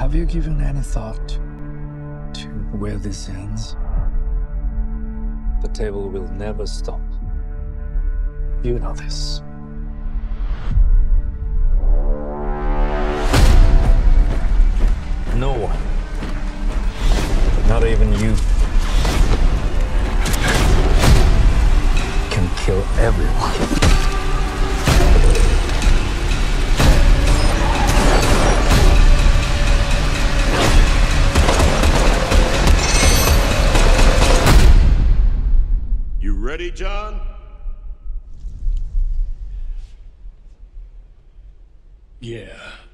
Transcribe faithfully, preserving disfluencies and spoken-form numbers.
Have you given any thought to where this ends? The table will never stop. You know this. No one, not even you, can kill everyone. You ready, John? Yeah.